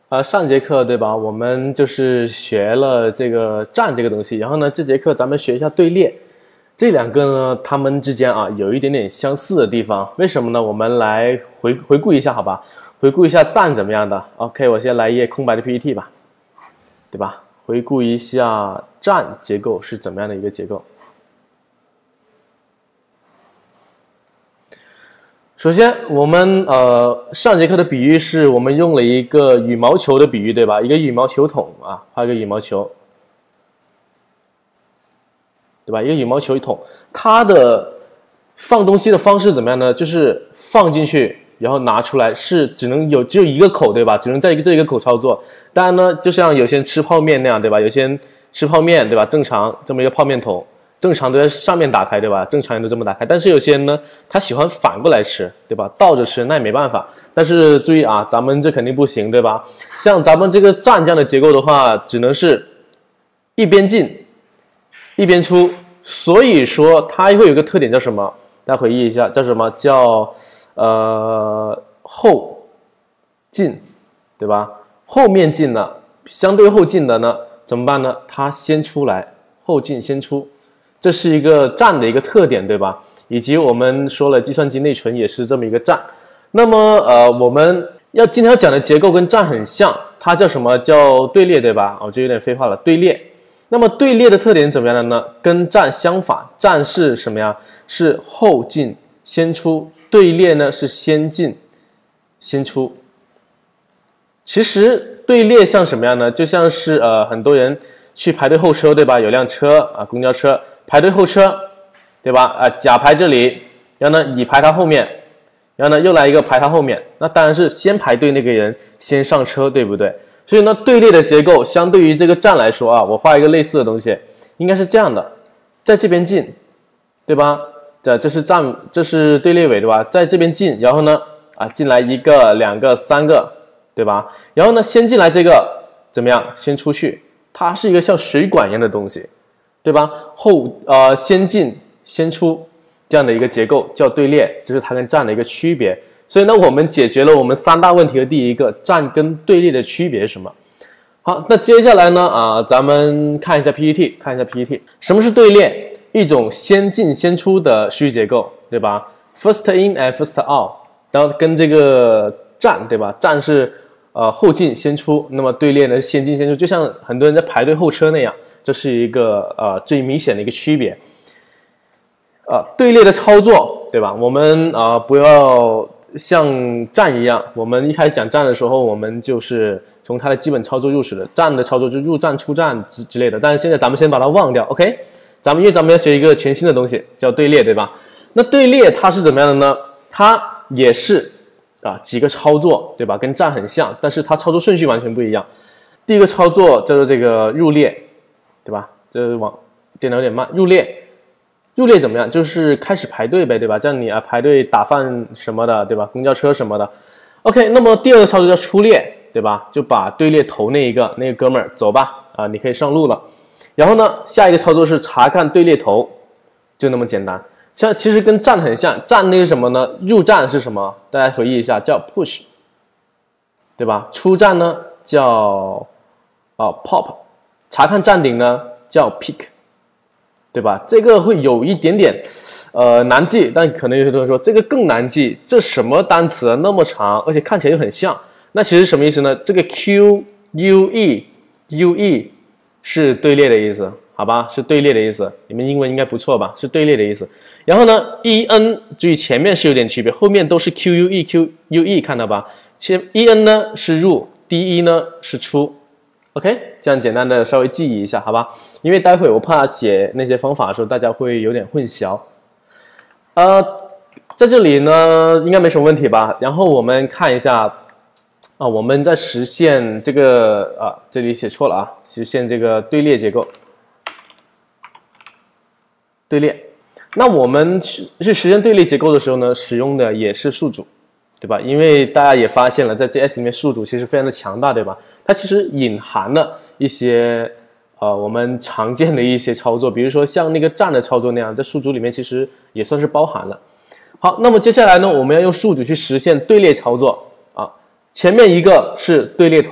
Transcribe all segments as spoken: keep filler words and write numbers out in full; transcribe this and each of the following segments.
呃，上节课对吧？我们就是学了这个站这个东西，然后呢，这节课咱们学一下队列。这两个呢，它们之间啊有一点点相似的地方，为什么呢？我们来回回顾一下，好吧？回顾一下站怎么样的 ？OK， 我先来一页空白的 P P T 吧，对吧？回顾一下站结构是怎么样的一个结构。首先，我们呃上节课的比喻是我们用了一个羽毛球的比喻，对吧？一个羽毛球桶啊，画一个羽毛球，对吧？一个羽毛球桶，它的放东西的方式怎么样呢？就是放进去，然后拿出来，是只能有只有一个口，对吧？只能在一个这一个口操作。当然呢，就像有些人吃泡面那样，对吧？有些人吃泡面，对吧？正常这么一个泡面桶。正常都在上面打开，对吧？正常人都这么打开，但是有些人呢，他喜欢反过来吃，对吧？倒着吃，那也没办法。但是注意啊，咱们这肯定不行，对吧？像咱们这个站这样的结构的话，只能是一边进一边出。所以说它会有一个特点叫什么？大家回忆一下，叫什么？叫呃后进，对吧？后面进了，相对后进的呢，怎么办呢？它先出来，后进先出。这是一个站的一个特点，对吧？以及我们说了，计算机内存也是这么一个站。那么，呃，我们要今天要讲的结构跟站很像，它叫什么？叫队列，对吧？哦，这有点废话了，队列。那么队列的特点怎么样的呢？跟站相反，站是什么呀？是后进先出，队列呢是先进先出。其实队列像什么样呢？就像是呃很多人去排队候车，对吧？有辆车啊，公交车。排队候车，对吧？啊，甲排这里，然后呢，乙排他后面，然后呢，又来一个排他后面。那当然是先排队那个人先上车，对不对？所以呢，队列的结构相对于这个站来说啊，我画一个类似的东西，应该是这样的，在这边进，对吧？这这是站，这是队列尾，对吧？在这边进，然后呢，啊，进来一个、两个、三个，对吧？然后呢，先进来这个怎么样？先出去，它是一个像水管一样的东西。对吧？后呃先进先出这样的一个结构叫队列，这是它跟站的一个区别。所以呢，我们解决了我们三大问题的第一个，站跟队列的区别是什么？好，那接下来呢啊，咱们看一下 P P T， 看一下 P P T， 什么是队列？一种先进先出的序结构，对吧 ？First in and first out， 然后跟这个站，对吧？站是呃后进先出，那么队列呢先进先出，就像很多人在排队候车那样。这是一个呃最明显的一个区别，呃，队列的操作，对吧？我们啊、呃、不要像站一样，我们一开始讲站的时候，我们就是从它的基本操作入手的，站的操作就入站、出站之之类的。但是现在咱们先把它忘掉 ，OK？ 咱们因为咱们要学一个全新的东西，叫队列，对吧？那队列它是怎么样的呢？它也是啊几个操作，对吧？跟站很像，但是它操作顺序完全不一样。第一个操作叫做这个入列。对吧？这网电脑有点慢。入列，入列怎么样？就是开始排队呗，对吧？这样你啊排队打饭什么的，对吧？公交车什么的。OK， 那么第二个操作叫出列，对吧？就把队列头那一个那个哥们儿走吧，啊，你可以上路了。然后呢，下一个操作是查看队列头，就那么简单。像其实跟站很像，站那个什么呢？入站是什么？大家回忆一下，叫 push， 对吧？出站呢叫啊 pop。查看站顶呢叫 pick， 对吧？这个会有一点点呃难记，但可能有些同学说这个更难记，这什么单词啊那么长，而且看起来又很像。那其实什么意思呢？这个 Q U E U E 是队列的意思，好吧？是队列的意思。你们英文应该不错吧？是队列的意思。然后呢 E N 注意前面是有点区别，后面都是 Q U E Q U E 看到吧？前 E N 呢是入 ，D E 呢是出。OK， 这样简单的稍微记忆一下，好吧？因为待会我怕写那些方法的时候，大家会有点混淆。呃，在这里呢，应该没什么问题吧？然后我们看一下啊，我们在实现这个啊，这里写错了啊，实现这个队列结构。队列，那我们去去实现队列结构的时候呢，使用的也是宿主，对吧？因为大家也发现了，在 J S 里面宿主其实非常的强大，对吧？它其实隐含了一些呃我们常见的一些操作，比如说像那个站的操作那样，在宿主里面其实也算是包含了。好，那么接下来呢，我们要用宿主去实现队列操作啊。前面一个是队列头，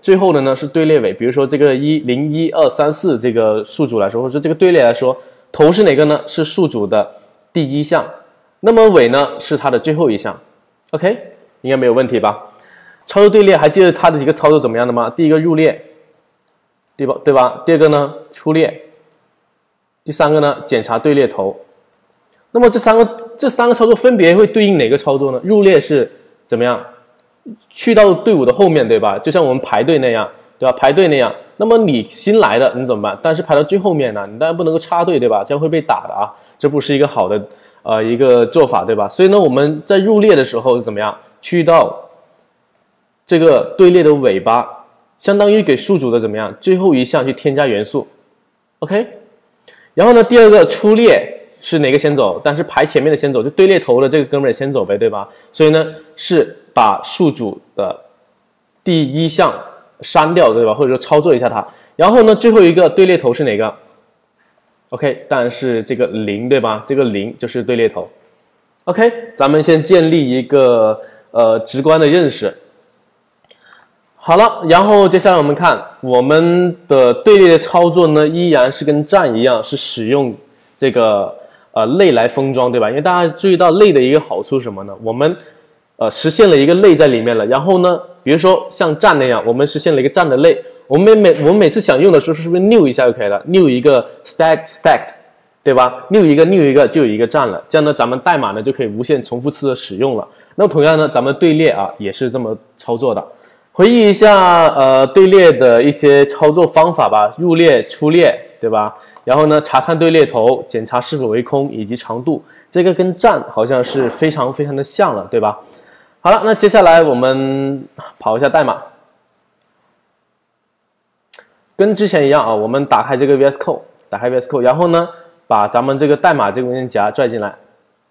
最后的呢是队列尾，比如说这个一零一二三四这个数组来说，或者说这个队列来说，头是哪个呢？是数组的第一项，那么尾呢是它的最后一项。OK， 应该没有问题吧？操作队列还记得它的几个操作怎么样的吗？第一个入列，对吧？对吧？第二个呢出列，第三个呢检查队列头。那么这三个这三个操作分别会对应哪个操作呢？入列是怎么样？去到队伍的后面，对吧？就像我们排队那样，对吧？排队那样。那么你新来的，你怎么办？但是排到最后面呢，你当然不能够插队，对吧？这样会被打的啊，这不是一个好的呃一个做法，对吧？所以呢，我们在入列的时候怎么样？去到这个队列的尾巴，相当于给数组的怎么样？最后一项去添加元素 ，OK。然后呢，第二个出列。是哪个先走？但是排前面的先走，就队列头的这个哥们儿先走呗，对吧？所以呢，是把数组的第一项删掉，对吧？或者说操作一下它。然后呢，最后一个队列头是哪个 ？OK， 当然是这个零，对吧？这个零就是队列头。OK， 咱们先建立一个呃直观的认识。好了，然后接下来我们看我们的队列的操作呢，依然是跟站一样，是使用这个。呃，类来封装，对吧？因为大家注意到类的一个好处是什么呢？我们呃实现了一个类在里面了。然后呢，比如说像站那样，我们实现了一个站的类。我们每我们每次想用的时候，是不是 new 一下就可以了 ？new 一个 stack stacked， 对吧 ？new 一个 new 一个就有一个站了。这样呢，咱们代码呢就可以无限重复次的使用了。那么同样呢，咱们队列啊也是这么操作的。回忆一下呃队列的一些操作方法吧，入列、出列，对吧？然后呢，查看队列头，检查是否为空以及长度，这个跟站好像是非常非常的像了，对吧？好了，那接下来我们跑一下代码，跟之前一样啊，我们打开这个 V S Code， 打开 V S Code， 然后呢，把咱们这个代码这个文件夹拽进来，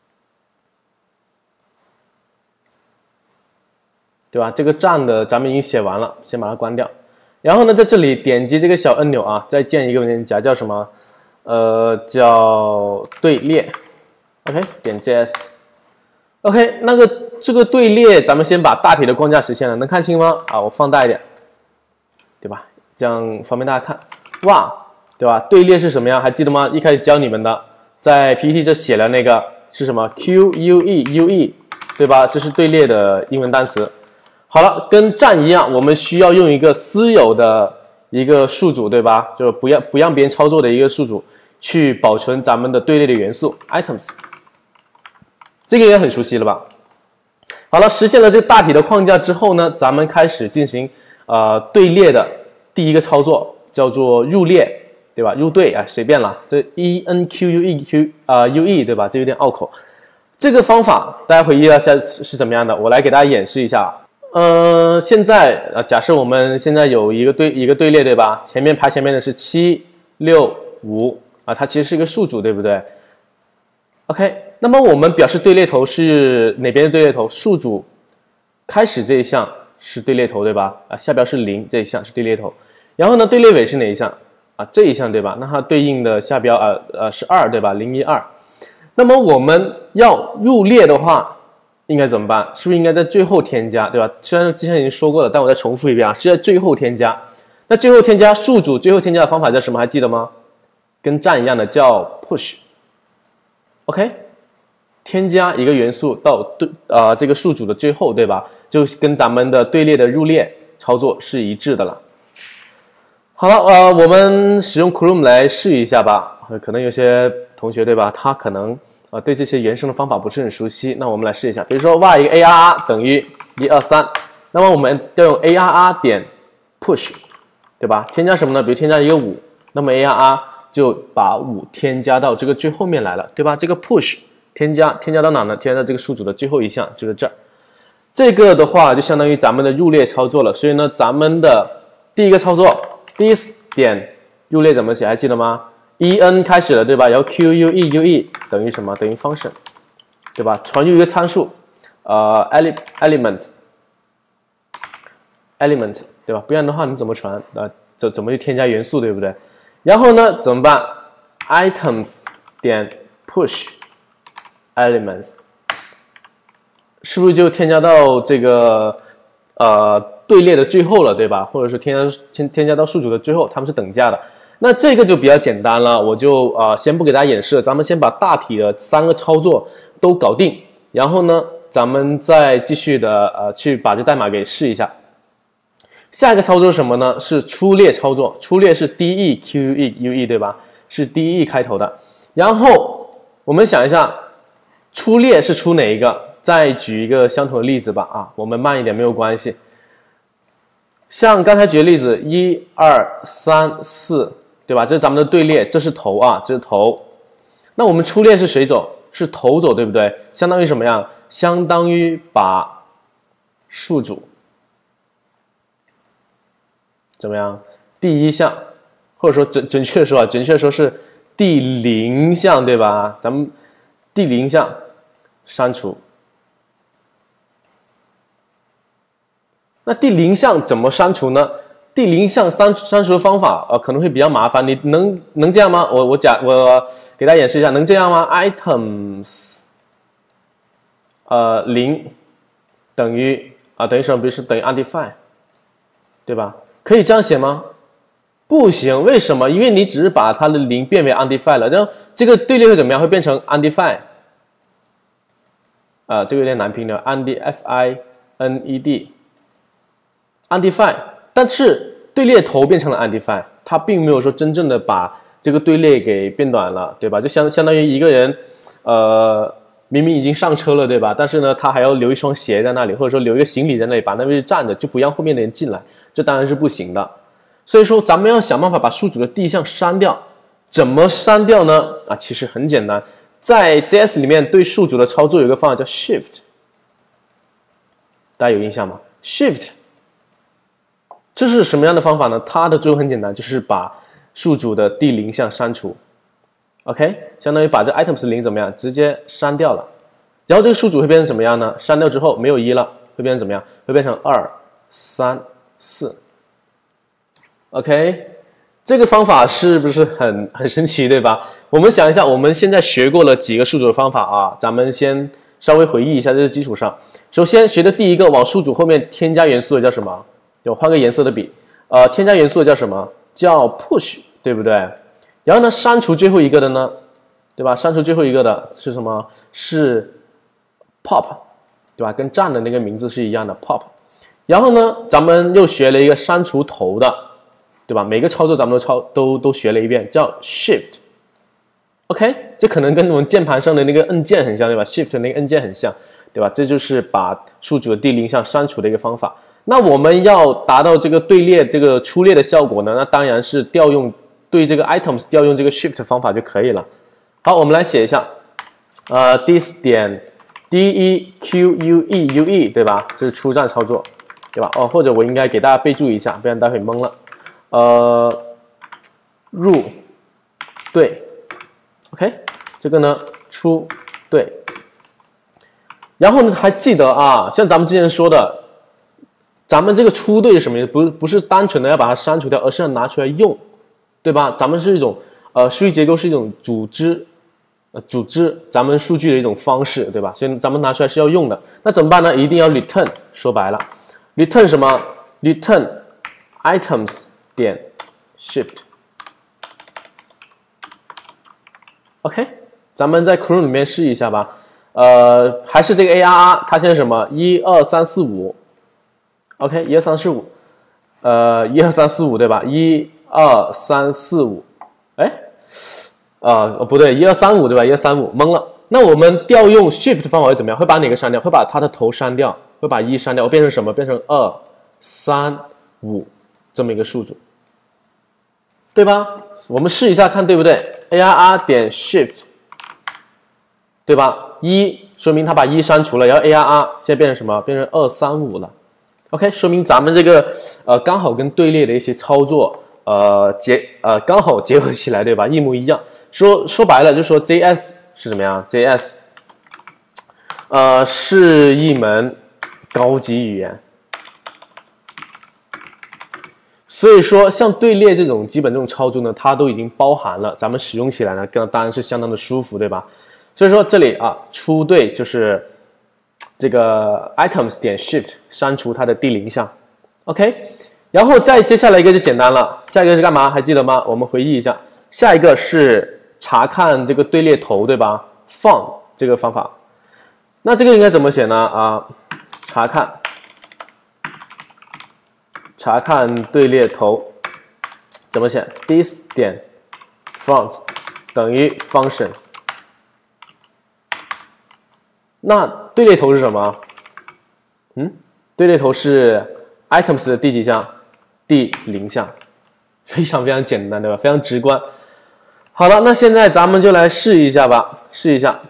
对吧？这个站的咱们已经写完了，先把它关掉。然后呢，在这里点击这个小按钮啊，再建一个文件夹，叫什么？呃，叫队列 ，OK， 点 J S，OK， 那个这个队列，咱们先把大体的框架实现了，能看清吗？啊，我放大一点，对吧？这样方便大家看。哇，对吧？队列是什么样？还记得吗？一开始教你们的，在 P P T 这写了那个是什么 ？Q U E U E， 对吧？这是队列的英文单词。好了，跟站一样，我们需要用一个私有的一个数组，对吧？就不让不让别人操作的一个数组。去保存咱们的队列的元素 items， 这个也很熟悉了吧？好了，实现了这个大体的框架之后呢，咱们开始进行呃队列的第一个操作，叫做入列，对吧？入队啊，随便了，这 E N Q U E Q 啊、呃、U E 对吧？这有点拗口。这个方法大家回忆一下是怎么样的？我来给大家演示一下。呃，现在啊，假设我们现在有一个队一个队列，对吧？前面排前面的是七六五。啊，它其实是一个数组，对不对 ？OK， 那么我们表示队列头是哪边的队列头？数组开始这一项是队列头，对吧？啊，下标是零这一项是队列头。然后呢，队列尾是哪一项？啊，这一项对吧？那它对应的下标呃呃是二对吧？零一二。那么我们要入列的话，应该怎么办？是不是应该在最后添加，对吧？虽然之前已经说过了，但我再重复一遍啊，是在最后添加。那最后添加数组最后添加的方法叫什么？还记得吗？跟站一样的叫 push，OK， 添加一个元素到对啊、呃、这个数组的最后，对吧？就跟咱们的队列的入列操作是一致的了。好了，呃，我们使用 Chrome 来试一下吧。可能有些同学对吧，他可能呃对这些原生的方法不是很熟悉。那我们来试一下，比如说哇一个 A R R 等于一二三，那么我们要用 A R R 点 push， 对吧？添加什么呢？比如添加一个五，那么 A R R就把五添加到这个最后面来了，对吧？这个 push 添加添加到哪呢？添加到这个数组的最后一项，就是这儿。这个的话就相当于咱们的入列操作了。所以呢，咱们的第一个操作 ，this 点入列怎么写？还记得吗 ？E N 开始了，对吧？然后 Q U E U E 等于什么？等于 function， 对吧？传入一个参数，呃 element element， 对吧？不然的话你怎么传？呃，怎怎么去添加元素，对不对？然后呢，怎么办 ？items 点 push elements， 是不是就添加到这个呃队列的最后了，对吧？或者是添加添添加到数组的最后，它们是等价的。那这个就比较简单了，我就呃先不给大家演示了，咱们先把大体的三个操作都搞定，然后呢，咱们再继续的呃去把这代码给试一下。下一个操作是什么呢？是出列操作，出列是 D E Q E U E 对吧？是 D E 开头的。然后我们想一下，出列是出哪一个？再举一个相同的例子吧啊，我们慢一点没有关系。像刚才举的例子，一二三四，对吧？这是咱们的队列，这是头啊，这是头。那我们出列是谁走？是头走，对不对？相当于什么样？相当于把数组怎么样？第一项，或者说准准确的说啊，准确的说是第零项，对吧？咱们第零项删除。那第零项怎么删除呢？第零项删删除的方法呃可能会比较麻烦，你能能这样吗？我我讲我给大家演示一下，能这样吗 ？items 呃零等于啊等于什么？比如说等于 undefined， 对吧？可以这样写吗？不行，为什么？因为你只是把它的零变为 undefined 了，然后这个队列会怎么样？会变成 undefined。啊、呃，这个有点难拼的 ，undefined，undefined，但是队列头变成了 undefined， 它并没有说真正的把这个队列给变短了，对吧？就相相当于一个人，呃，明明已经上车了，对吧？但是呢，他还要留一双鞋在那里，或者说留一个行李在那里，把那位置站着，就不让后面的人进来。这当然是不行的，所以说咱们要想办法把数组的第一项删掉。怎么删掉呢？啊，其实很简单，在 J S 里面对数组的操作有一个方法叫 Shift， 大家有印象吗 ？Shift 这是什么样的方法呢？它的作用很简单，就是把数组的第零项删除。OK， 相当于把这 items 零怎么样，直接删掉了。然后这个数组会变成什么样呢？删掉之后没有一了，会变成怎么样？会变成二、三。四 ，OK， 这个方法是不是很很神奇，对吧？我们想一下，我们现在学过了几个数组的方法啊，咱们先稍微回忆一下，这是基础上。首先学的第一个，往数组后面添加元素的叫什么？有换个颜色的笔，呃，添加元素的叫什么？叫 push， 对不对？然后呢，删除最后一个的呢，对吧？删除最后一个的是什么？是 pop， 对吧？跟站的那个名字是一样的 pop。然后呢，咱们又学了一个删除头的，对吧？每个操作咱们都操都都学了一遍，叫 Shift。OK， 这可能跟我们键盘上的那个按键很像，对吧 ？Shift 那个按键很像，对吧？这就是把数组的第零项删除的一个方法。那我们要达到这个队列这个出列的效果呢，那当然是调用对这个 items 调用这个 Shift 方法就可以了。好，我们来写一下，呃 ，this 点 D E Q U E U E， 对吧？这是出站操作。对吧？哦，或者我应该给大家备注一下，不然待会懵了。呃，入队 ，OK， 这个呢出队。然后呢，还记得啊，像咱们之前说的，咱们这个出队是什么意思？不是不是单纯的要把它删除掉，而是要拿出来用，对吧？咱们是一种呃数据结构是一种组织，呃组织咱们数据的一种方式，对吧？所以咱们拿出来是要用的。那怎么办呢？一定要 return， 说白了。return 什么 ？return items 点 shift。OK， 咱们在 Chrome 里面试一下吧。呃，还是这个 A R R， 它现在什么？一二三四五。OK， 一二三四五。呃，一二三四五对吧？一二三四五。哎，呃，哦不对，一二三五对吧？一二三五懵了。那我们调用 shift 方法会怎么样？会把哪个删掉？会把它的头删掉。会把一删掉，变成什么？变成二、三、五这么一个数组，对吧？我们试一下看对不对 ？A R R 点 Shift， 对吧？一说明它把一删除了，然后 A R R 现在变成什么？变成二、三、五了。OK， 说明咱们这个呃刚好跟队列的一些操作呃结呃刚好结合起来，对吧？一模一样。说说白了，就是说 J S 是怎么样 ？J S 呃是一门高级语言，所以说像队列这种基本这种操作呢，它都已经包含了，咱们使用起来呢，当然是相当的舒服，对吧？所以说这里啊，出队就是这个 items 点 shift 删除它的第零项 ，OK， 然后再接下来一个就简单了，下一个是干嘛？还记得吗？我们回忆一下，下一个是查看这个队列头，对吧 ？found 这个方法，那这个应该怎么写呢？啊，查看查看队列头怎么写 ？this 点 found 等于 function。那队列头是什么？嗯，队列头是 items 的第几项？第零项，非常非常简单，对吧？非常直观。好了，那现在咱们就来试一下吧，试一下。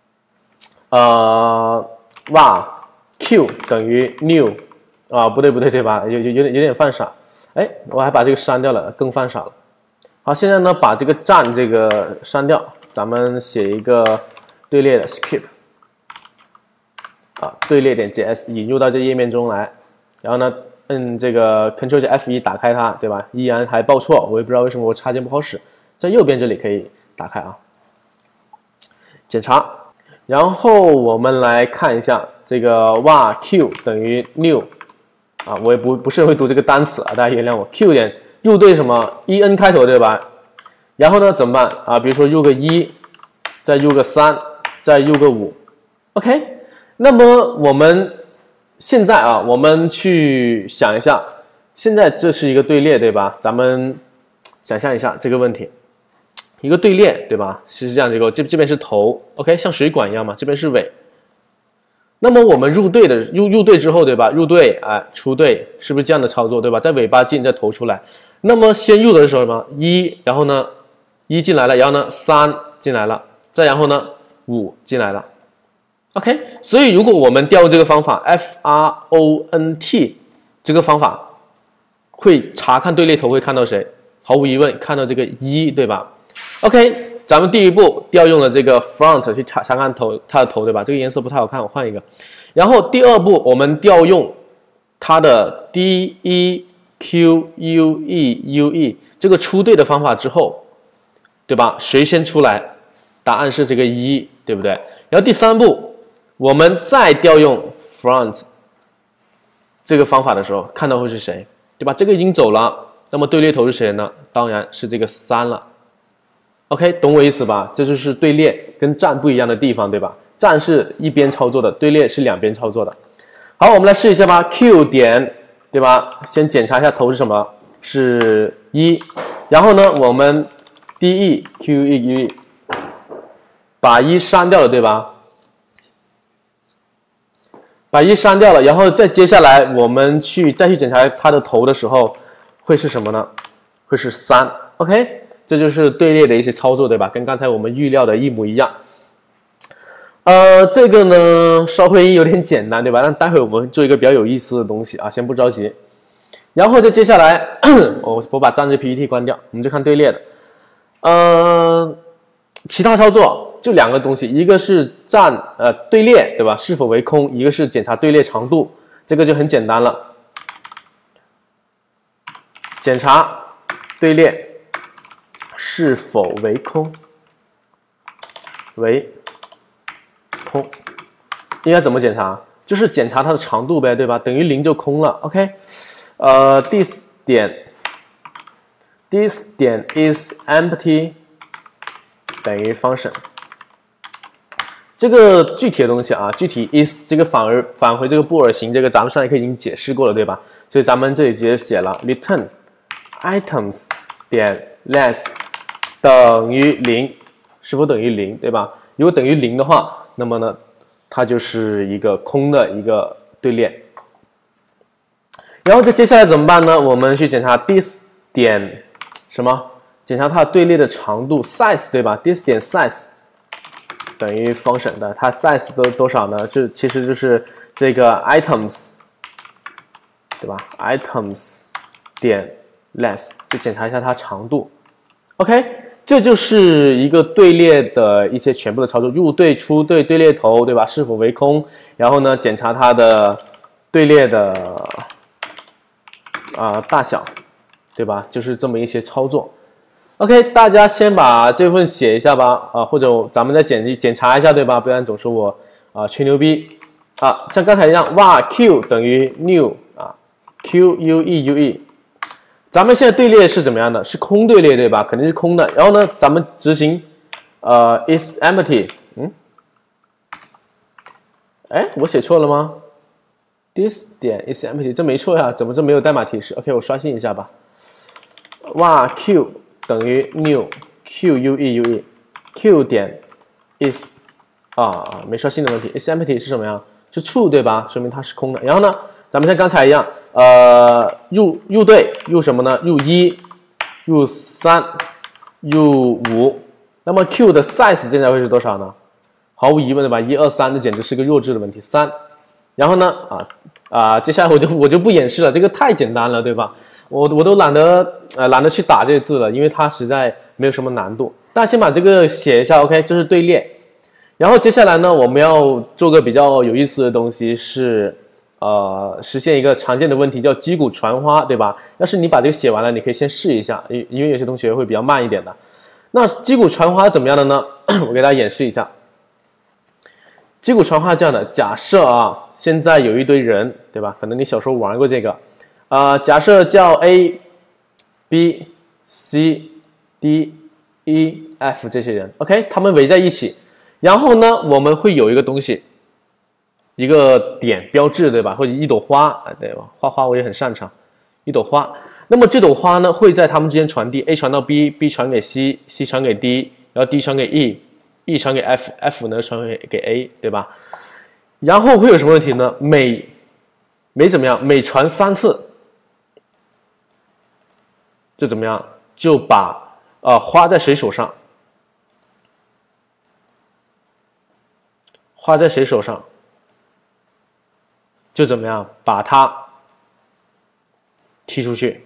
呃，哇 ，q 等于 new 啊，不对不对对吧？有有有点有点犯傻。哎，我还把这个删掉了，更犯傻了。好，现在呢，把这个站这个删掉，咱们写一个队列的 skip。啊，队列点 js 引入到这页面中来，然后呢，摁这个 Ctrl 加 F 一 打开它，对吧？依然还报错，我也不知道为什么我插件不好使，在右边这里可以打开啊，检查，然后我们来看一下这个哇 q 等于 new 啊，我也不不是会读这个单词啊，大家原谅我 q 点入队什么 en 开头对吧？然后呢怎么办啊？比如说入个一，再入个三，再入个五 ，OK。那么我们现在啊，我们去想一下，现在这是一个队列，对吧？咱们想象一下这个问题，一个队列，对吧？是这样的一个，这这边是头 ，OK， 像水管一样嘛，这边是尾。那么我们入队的入入队之后，对吧？入队啊、哎，出队，是不是这样的操作，对吧？在尾巴进，再头出来。那么先入的时候呢，一，然后呢，一进来了，然后呢，三进来了，再然后呢，五进来了。OK， 所以如果我们调用这个方法 F R O N T 这个方法，会查看队列头会看到谁？毫无疑问看到这个一，对吧 ？OK， 咱们第一步调用了这个 front 去查查看头它的头，对吧？这个颜色不太好看，我换一个。然后第二步我们调用它的 D E Q U E U E 这个出队的方法之后，对吧？谁先出来？答案是这个一，对不对？然后第三步。我们再调用 front 这个方法的时候，看到会是谁，对吧？这个已经走了，那么队列头是谁呢？当然是这个三了。OK， 懂我意思吧？这就是队列跟站不一样的地方，对吧？站是一边操作的，队列是两边操作的。好，我们来试一下吧。Q 点，对吧？先检查一下头是什么，是一。然后呢，我们 D E Q E U E 把一删掉了，对吧？把一删掉了，然后再接下来我们去再去检查它的头的时候，会是什么呢？会是三 ，OK， 这就是队列的一些操作，对吧？跟刚才我们预料的一模一样。呃，这个呢稍微有点简单，对吧？但待会我们做一个比较有意思的东西啊，先不着急。然后再接下来，我我把站这 P P T 关掉，我们就看队列的。呃，其他操作。就两个东西，一个是站呃队列，对吧？是否为空，一个是检查队列长度，这个就很简单了。检查队列是否为空，为空，应该怎么检查？就是检查它的长度呗，对吧？等于零就空了。OK， 呃 ，this 点 this 点 is empty 等于 function。这个具体的东西啊，具体 is 这个返而返回这个布尔型，这个咱们上一课已经解释过了，对吧？所以咱们这里直接写了 return items 点 less 等于零，是否等于零，对吧？如果等于零的话，那么呢，它就是一个空的一个队列。然后这接下来怎么办呢？我们去检查 this 点什么？检查它的队列的长度 size， 对吧 ？this 点 size。等于 function 的，它 size 都多少呢？是其实就是这个 items， 对吧 ？items 点 less 就检查一下它长度。OK， 这就是一个队列的一些全部的操作：入队、出队、队列头，对吧？是否为空？然后呢，检查它的队列的啊、呃、大小，对吧？就是这么一些操作。OK， 大家先把这份写一下吧，啊，或者咱们再检检查一下，对吧？不然总说我啊吹牛逼。 啊，像刚才一样，哇 ，q 等于 new 啊 ，q u e u e， 咱们现在队列是怎么样的？是空队列对吧？肯定是空的。然后呢，咱们执行呃 is empty， 嗯，哎，我写错了吗 ？this 点 is empty， 这没错呀，怎么这没有代码提示 ？OK， 我刷新一下吧。哇 ，q 等于 new q u e u e，q 点 is 啊，没刷新的问题 ，is empty 是什么呀？是 true 对吧？说明它是空的。然后呢，咱们像刚才一样，呃，入入队入什么呢？入一、入三、入五。那么 Q 的 size 现在会是多少呢？毫无疑问对吧？一二三，这简直是个弱智的问题。三，然后呢，啊啊，接下来我就我就不演示了，这个太简单了，对吧？我我都懒得呃懒得去打这些字了，因为它实在没有什么难度。大家先把这个写一下 ，OK， 这是队列。然后接下来呢，我们要做个比较有意思的东西，是呃实现一个常见的问题，叫击鼓传花，对吧？要是你把这个写完了，你可以先试一下，因因为有些同学会比较慢一点的。那击鼓传花怎么样的呢？我给大家演示一下。击鼓传花这样的，假设啊，现在有一堆人，对吧？可能你小时候玩过这个，啊、呃，假设叫 A、B、C、D、E、F 这些人 ，OK， 他们围在一起。然后呢，我们会有一个东西，一个点标志，对吧？或者一朵花，啊，对吧？画花我也很擅长，一朵花。那么这朵花呢，会在它们之间传递 ，A 传到 B，B 传给 C，C 传给 D， 然后 D 传给 E，E 传给 F，F 呢传给给 A， 对吧？然后会有什么问题呢？每每怎么样？每传三次，就怎么样？就把呃花在谁手上？花在谁手上，就怎么样把它踢出去，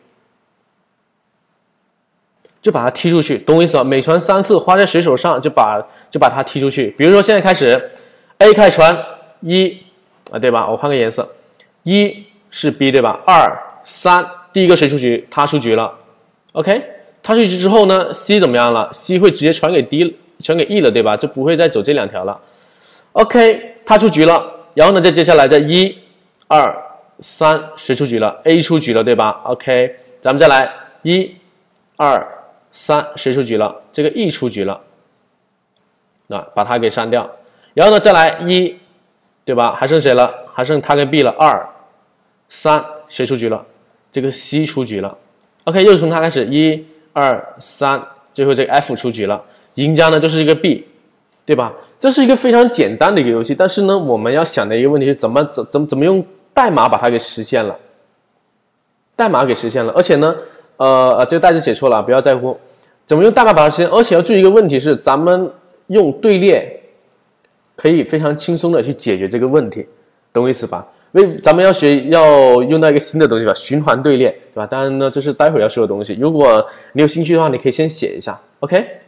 就把它踢出去，懂我意思吗？每传三次，花在谁手上就把就把它踢出去。比如说现在开始 ，A 开始传一啊，对吧？我换个颜色，一是 B 对吧？二三，第一个谁出局？他出局了。OK， 他出局之后呢 ，C 怎么样了 ？C 会直接传给 D， 传给 E 了，对吧？就不会再走这两条了。OK， 他出局了，然后呢，再接下来在一、二、三，谁出局了 ？A 出局了，对吧 ？OK， 咱们再来一、二、三，谁出局了？这个 E 出局了，那把它给删掉。然后呢，再来一，对吧？还剩谁了？还剩他跟 B 了。二、三，谁出局了？这个 C 出局了。OK， 又从他开始，一、二、三，最后这个 F 出局了。赢家呢就是这个 B， 对吧？这是一个非常简单的一个游戏，但是呢，我们要想的一个问题是怎么怎怎么怎么用代码把它给实现了，代码给实现了，而且呢，呃呃，这个代字写错了，不要在乎，怎么用代码把它实现？而且要注意一个问题是，咱们用队列可以非常轻松的去解决这个问题，懂我意思吧？因为咱们要学要用到一个新的东西吧，循环队列，对吧？当然呢，这是待会儿要说的东西。如果你有兴趣的话，你可以先写一下 ，OK。